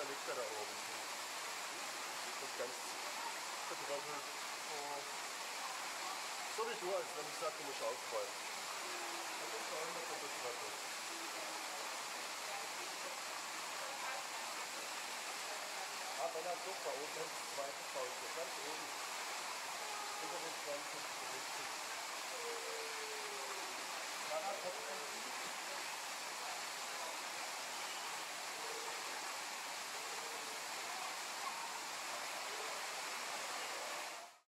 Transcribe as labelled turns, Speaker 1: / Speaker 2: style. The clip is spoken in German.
Speaker 1: liegt er da oben. Und ganz vertrocknet. Oh. So wie du, als wenn ich sage, du musst aufräumen. Und das schauen wir, ob das was ist. Ah, wenn er doch da oben hat, das zweite Pause. Ganz oben. Über den 20.